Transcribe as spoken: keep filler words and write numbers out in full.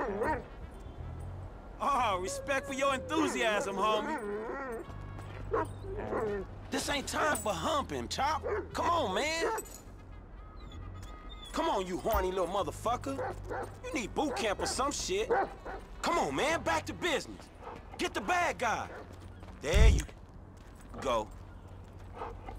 Oh, respect for your enthusiasm, homie. This ain't time for humping, Chop. Come on, man. Come on, you horny little motherfucker. You need boot camp or some shit. Come on, man, back to business. Get the bad guy. There you go.